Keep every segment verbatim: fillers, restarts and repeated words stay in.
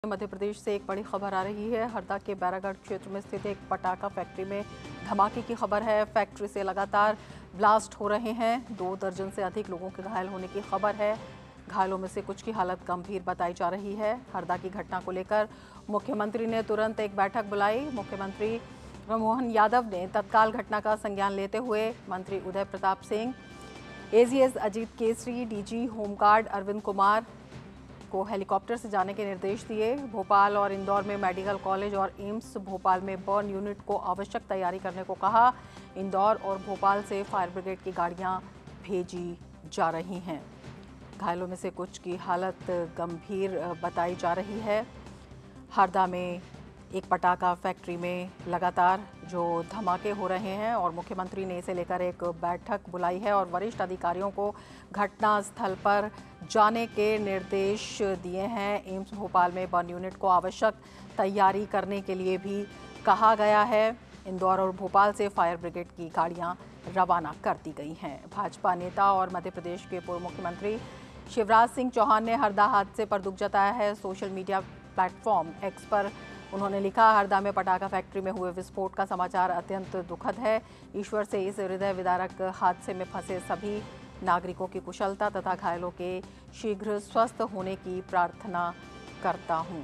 मध्य प्रदेश से एक बड़ी खबर आ रही है। हरदा के बैरागढ़ क्षेत्र में स्थित एक पटाखा फैक्ट्री में धमाके की खबर है। फैक्ट्री से लगातार ब्लास्ट हो रहे हैं। दो दर्जन से अधिक लोगों के घायल होने की खबर है। घायलों में से कुछ की हालत गंभीर बताई जा रही है। हरदा की घटना को लेकर मुख्यमंत्री ने तुरंत एक बैठक बुलाई। मुख्यमंत्री मोहन यादव ने तत्काल घटना का संज्ञान लेते हुए मंत्री Uday Pratap Singh, AGS Ajit Kesari, DG home guard Arvind Kumar को हेलीकॉप्टर से जाने के निर्देश दिए। भोपाल और इंदौर में मेडिकल कॉलेज और एम्स भोपाल में बर्न यूनिट को आवश्यक तैयारी करने को कहा। इंदौर और भोपाल से फायर ब्रिगेड की गाड़ियां भेजी जा रही हैं। घायलों में से कुछ की हालत गंभीर बताई जा रही है। हरदा में एक पटाखा फैक्ट्री में लगातार जो धमाके हो रहे हैं और मुख्यमंत्री ने इसे लेकर एक बैठक बुलाई है और वरिष्ठ अधिकारियों को घटनास्थल पर जाने के निर्देश दिए हैं। एम्स भोपाल में बर्न यूनिट को आवश्यक तैयारी करने के लिए भी कहा गया है। इंदौर और भोपाल से फायर ब्रिगेड की गाड़ियां रवाना कर दी गई हैं। भाजपा नेता और मध्य प्रदेश के पूर्व मुख्यमंत्री शिवराज सिंह चौहान ने हरदा हादसे पर दुख जताया है। सोशल मीडिया प्लेटफॉर्म एक्स पर उन्होंने लिखा, हरदा में पटाखा फैक्ट्री में हुए विस्फोट का समाचार अत्यंत दुखद है। ईश्वर से इस हृदय विदारक हादसे में फंसे सभी नागरिकों की कुशलता तथा घायलों के शीघ्र स्वस्थ होने की प्रार्थना करता हूं।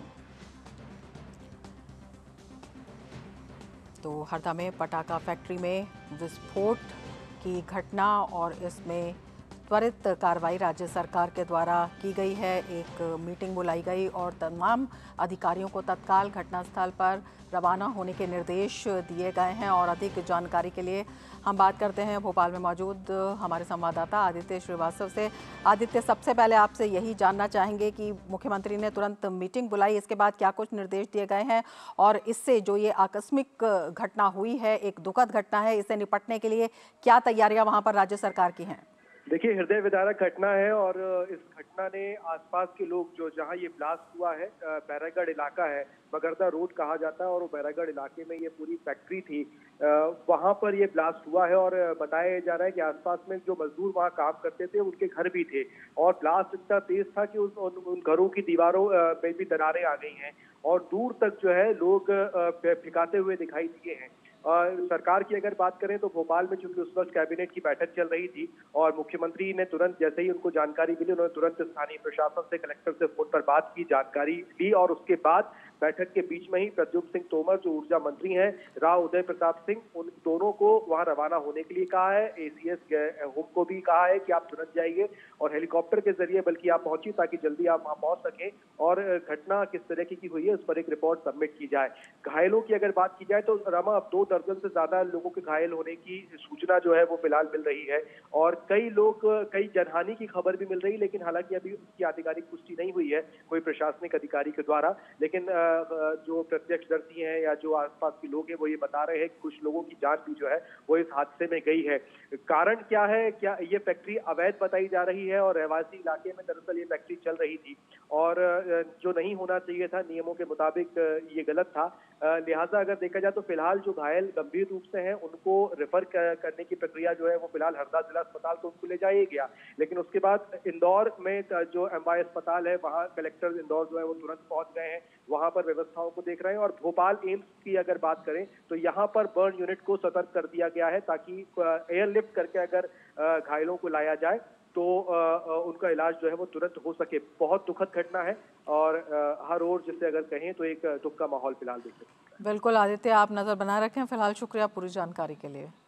तो हरदा में पटाखा फैक्ट्री में विस्फोट की घटना और इसमें त्वरित कार्रवाई राज्य सरकार के द्वारा की गई है। एक मीटिंग बुलाई गई और तमाम अधिकारियों को तत्काल घटनास्थल पर रवाना होने के निर्देश दिए गए हैं। और अधिक जानकारी के लिए हम बात करते हैं भोपाल में मौजूद हमारे संवाददाता आदित्य श्रीवास्तव से। आदित्य, सबसे पहले आपसे यही जानना चाहेंगे कि मुख्यमंत्री ने तुरंत मीटिंग बुलाई, इसके बाद क्या कुछ निर्देश दिए गए हैं और इससे जो ये आकस्मिक घटना हुई है, एक दुखद घटना है, इससे निपटने के लिए क्या तैयारियां वहां पर राज्य सरकार की हैं? देखिए, हृदय विदारक घटना है और इस घटना ने आसपास के लोग, जो जहां ये ब्लास्ट हुआ है, बैरागढ़ इलाका है, मगरदा रोड कहा जाता है और वो बैरागढ़ इलाके में ये पूरी फैक्ट्री थी, वहां पर ये ब्लास्ट हुआ है। और बताया जा रहा है कि आसपास में जो मजदूर वहां काम करते थे उनके घर भी थे और ब्लास्ट इतना तेज था कि उन, उन घरों की दीवारों में भी दरारें आ गई हैं और दूर तक जो है लोग फिकाते हुए दिखाई दिए हैं। और सरकार की अगर बात करें तो भोपाल में चूंकि उस वक्त कैबिनेट की बैठक चल रही थी और मुख्यमंत्री ने तुरंत, जैसे ही उनको जानकारी मिली, उन्होंने तुरंत स्थानीय प्रशासन से, कलेक्टर से फोन पर बात की, जानकारी ली और उसके बाद बैठक के बीच में ही प्रद्युम्न सिंह तोमर, जो ऊर्जा मंत्री हैं, राव उदय प्रताप सिंह, उन दोनों को वहां रवाना होने के लिए कहा है। एसीएस होम को भी कहा है कि आप तुरंत जाइए और हेलीकॉप्टर के जरिए बल्कि आप पहुंचिए ताकि जल्दी आप वहां पहुंच सकें और घटना किस तरह की हुई है उस पर एक रिपोर्ट सबमिट की जाए। घायलों की अगर बात की जाए तो रमा, अब दो दर्जन से ज्यादा लोगों के घायल होने की सूचना जो है वो फिलहाल मिल रही है और कई लोग, कई जनहानि की खबर भी मिल रही है, लेकिन हालांकि अभी उसकी आधिकारिक पुष्टि नहीं हुई है कोई प्रशासनिक अधिकारी के द्वारा। लेकिन जो प्रत्यक्षदर्शी हैं या जो आसपास के लोग हैं वो ये बता रहे हैं कि कुछ लोगों की जान भी जो है वो इस हादसे में गई है। कारण क्या है? क्या ये फैक्ट्री अवैध बताई जा रही है और रहवासी इलाके में दरअसल ये फैक्ट्री चल रही थी और जो नहीं होना चाहिए था, नियमों के मुताबिक ये गलत था। लिहाजा अगर देखा जाए तो फिलहाल जो घायल गंभीर रूप से हैं उनको रेफर करने की प्रक्रिया जो है वो फिलहाल हरदा जिला अस्पताल तो उनको ले जाया गया, लेकिन उसके बाद इंदौर में जो एमवाई अस्पताल है वहां कलेक्टर इंदौर जो है वो तुरंत पहुंच गए हैं, वहां पर व्यवस्थाओं को देख रहे हैं। और भोपाल एम्स की अगर बात करें तो यहाँ पर बर्न यूनिट को सतर्क कर दिया गया है ताकि एयरलिफ्ट करके अगर घायलों को लाया जाए तो उनका इलाज जो है वो तुरंत हो सके। बहुत दुखद घटना है और हर ओर जिसे अगर कहें तो एक दुख का माहौल फिलहाल देख सकते हैं। बिल्कुल आदित्य, आप नजर बनाए रखें। फिलहाल शुक्रिया पूरी जानकारी के लिए।